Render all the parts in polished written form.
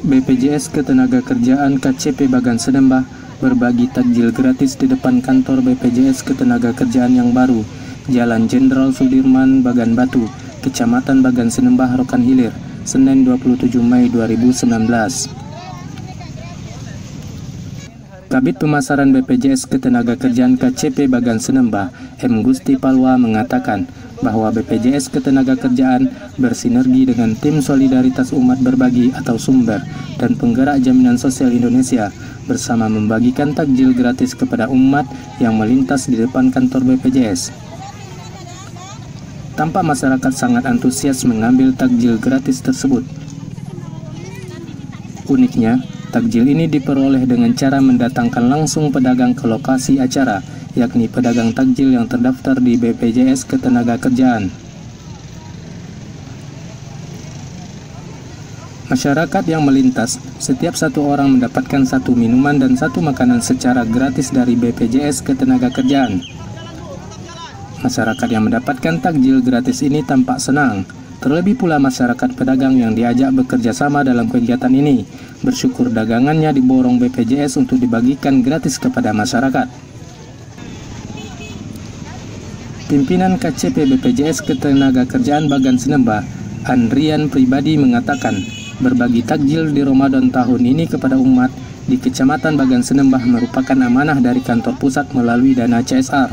BPJS Ketenagakerjaan KCP Bagan Senembah berbagi takjil gratis di depan kantor BPJS Ketenagakerjaan yang baru, Jalan Jenderal Sudirman, Bagan Batu, Kecamatan Bagan Senembah, Rokan Hilir, Senin 27 Mei 2019. Kabid Pemasaran BPJS Ketenagakerjaan KCP Bagan Senembah, M. Gusti Palwa mengatakan bahwa BPJS Ketenagakerjaan bersinergi dengan Tim Solidaritas Umat Berbagi atau Sumber dan Penggerak Jaminan Sosial Indonesia bersama membagikan takjil gratis kepada umat yang melintas di depan kantor BPJS. Tampak masyarakat sangat antusias mengambil takjil gratis tersebut. Uniknya, takjil ini diperoleh dengan cara mendatangkan langsung pedagang ke lokasi acara, yakni pedagang takjil yang terdaftar di BPJS Ketenagakerjaan. Masyarakat yang melintas, setiap satu orang mendapatkan satu minuman dan satu makanan secara gratis dari BPJS Ketenagakerjaan. Masyarakat yang mendapatkan takjil gratis ini tampak senang. Terlebih pula masyarakat pedagang yang diajak bekerja sama dalam kegiatan ini bersyukur dagangannya diborong BPJS untuk dibagikan gratis kepada masyarakat. Pimpinan KCP BPJS Ketenagakerjaan Bagan Senembah, Andrian Pribadi mengatakan, berbagi takjil di Ramadan tahun ini kepada umat di Kecamatan Bagan Senembah merupakan amanah dari kantor pusat melalui dana CSR.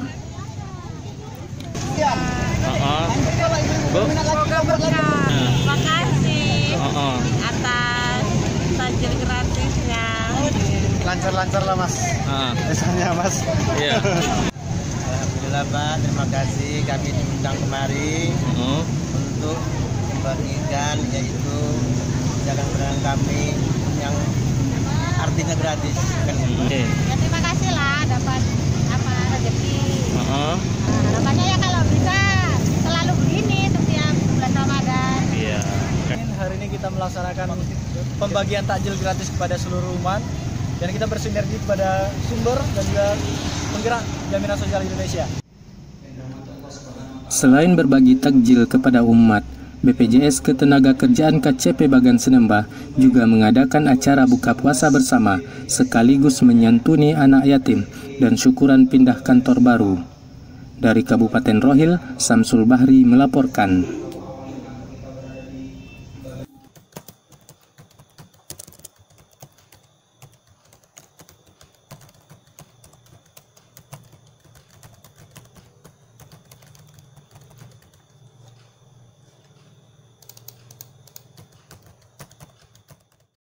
Terima kasih atas takjil gratisnya. Lancar-lancar lah mas, biasanya mas. Iya. Alhamdulillah Pak, terima kasih kami diundang kemari untuk membagikan yaitu pedagang-pedagang kami yang artinya gratis. Ya terima kasih lah dapat rezeki. Harapannya ya kalau bisa selalu begini setiap bulan Ramadan. Iya. Hari ini kita melaksanakan pembagian takjil gratis kepada seluruh umat dan kita bersinergi kepada Sumber dan juga Penggerak Jaminan Sosial Indonesia. Selain berbagi takjil kepada umat, BPJS Ketenagakerjaan KCP Bagan Senembah juga mengadakan acara buka puasa bersama sekaligus menyantuni anak yatim dan syukuran pindah kantor baru. Dari Kabupaten Rohil, Samsul Bahri melaporkan.